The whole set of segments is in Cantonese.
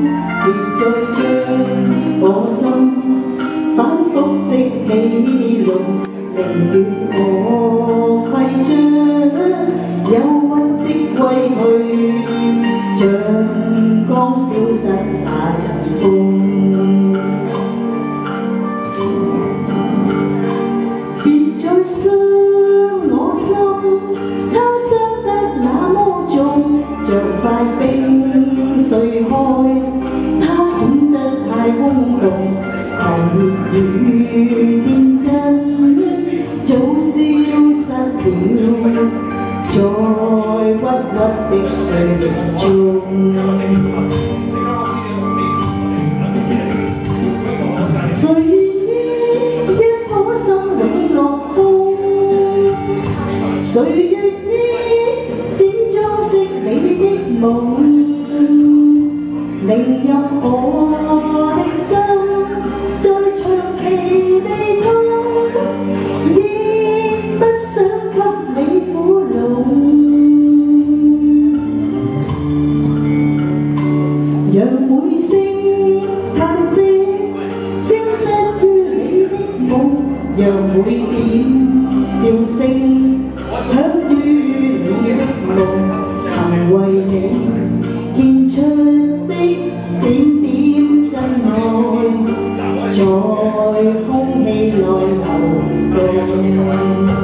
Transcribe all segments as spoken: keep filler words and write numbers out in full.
別再將我心反覆的喜怒，寧願我規章，憂鬱的歸去，像剛消失那陣風。別再傷我心，它傷得那麼重，像塊冰碎開，它顯得太空洞，狂熱與天真早消失了，在鬱鬱的歲月中。誰願意一顆心永落空？誰願意只裝飾你的夢？令任我的心再長期地痛，亦不想給你苦惱。讓每聲嘆息消失於你的夢，讓每點笑聲響於你的夢，曾為你獻出的點點真愛，在空氣內流動。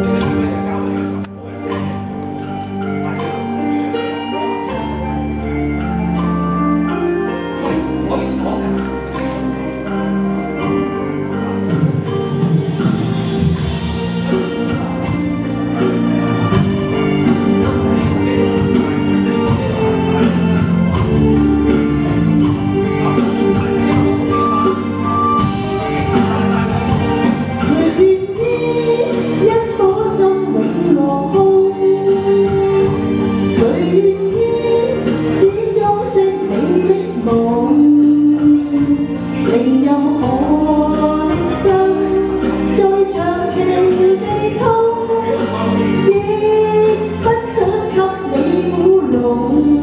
令任我的心再長期地痛，亦不想給你苦惱。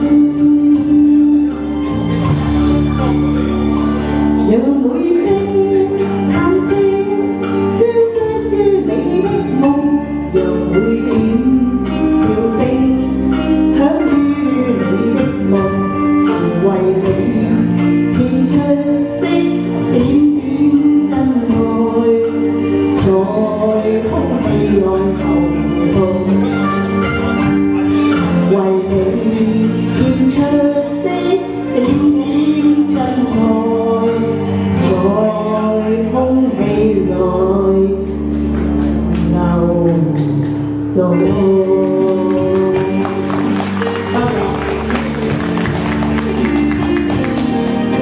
讓每聲嘆息消失於你的夢，讓每點笑聲響於你的夢，曾為你獻出的點點真愛，在空氣內流動。